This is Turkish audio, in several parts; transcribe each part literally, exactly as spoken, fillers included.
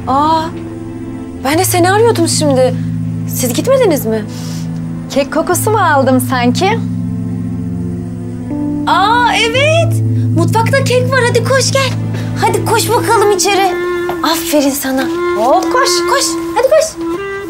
Aa, ben de seni arıyordum şimdi. Siz gitmediniz mi? Kek kokusu mu aldım sanki? Aa evet. Mutfakta kek var. Hadi koş gel. Hadi koş bakalım içeri. Aferin sana. Hop koş koş. Hadi koş.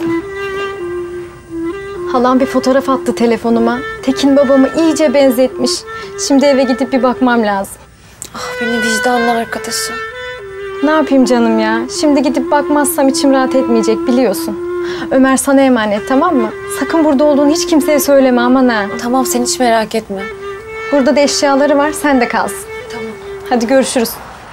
Halam bir fotoğraf attı telefonuma. Tekin babamı iyice benzetmiş. Şimdi eve gidip bir bakmam lazım. Ah benim vicdanlı arkadaşım. Ne yapayım canım ya? Şimdi gidip bakmazsam içim rahat etmeyecek biliyorsun. Ömer sana emanet, tamam mı? Sakın burada olduğunu hiç kimseye söyleme, aman ha. Tamam, sen hiç merak etme. Burada da eşyaları var, sen de kalsın. Tamam. Hadi görüşürüz.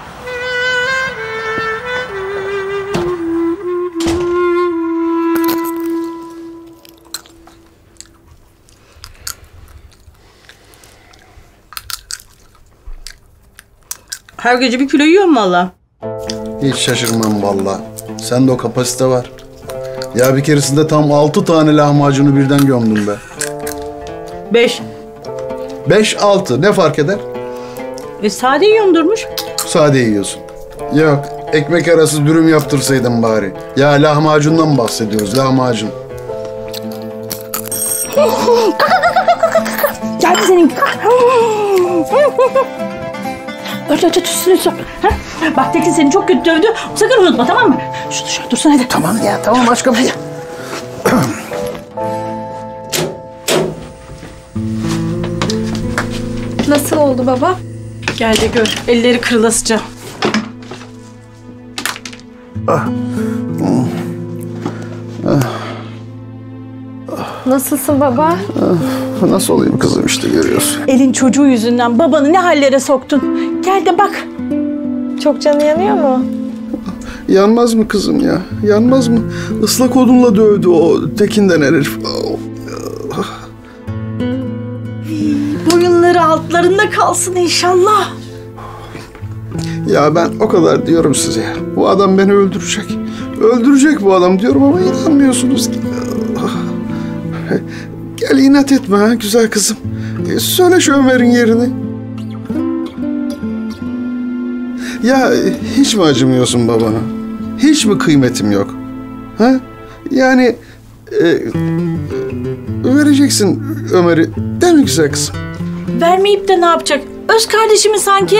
Her gece bir kilo yiyorum valla. Hiç şaşırmam vallahi. Sende o kapasite var. Ya bir keresinde tam altı tane lahmacunu birden gömdüm be. Beş. Beş, altı. Ne fark eder? E sade yiyorum Durmuş. Sade yiyorsun. Yok, ekmek arası dürüm yaptırsaydın bari. Ya lahmacundan bahsediyoruz, lahmacun. Geldi senin. Ört ört ört üstüne sor. Bak Tekin seni çok kötü dövdü. Sakın unutma, tamam mı? Şu dışarı dursun hadi. Tamam ya, tamam aşkım. Nasıl oldu baba? Gel de gör. Elleri kırılasıca. Nasılsın baba? Nasıl olayım kızım, işte görüyorsun. Elin çocuğu yüzünden babanı ne hallere soktun. Gel de bak. Çok canı yanıyor mu? Yanmaz mı kızım ya? Yanmaz mı? Islak odunla dövdü o Tekin'den herif. Boyunları altlarında kalsın inşallah. Ya ben o kadar diyorum size ya. Bu adam beni öldürecek. Öldürecek bu adam diyorum ama inanmıyorsunuz ki. Gel inat etme ha güzel kızım. Söyle şu Ömer'in yerini. Ya hiç mi acımıyorsun babana? Hiç mi kıymetim yok? Ha? Yani e, vereceksin Ömer'i, değil mi güzel kızım? Vermeyip de ne yapacak? Öz kardeşimi sanki.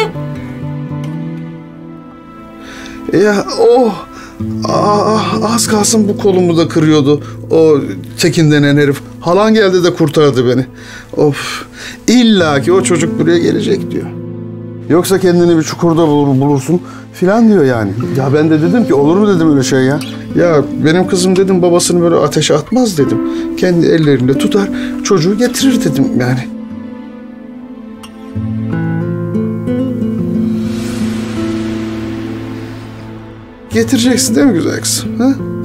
Ya o ah, az kalsın bu kolumu da kırıyordu. O Tekin denen herif. Halan geldi de kurtardı beni. Of. İlla ki o çocuk buraya gelecek diyor. Yoksa kendini bir çukurda bulur, bulursun filan diyor yani. Ya ben de dedim ki olur mu dedim öyle şey ya. Ya benim kızım dedim babasını böyle ateşe atmaz dedim. Kendi ellerinde tutar çocuğu getirir dedim yani. Getireceksin değil mi güzel kızım? Ha?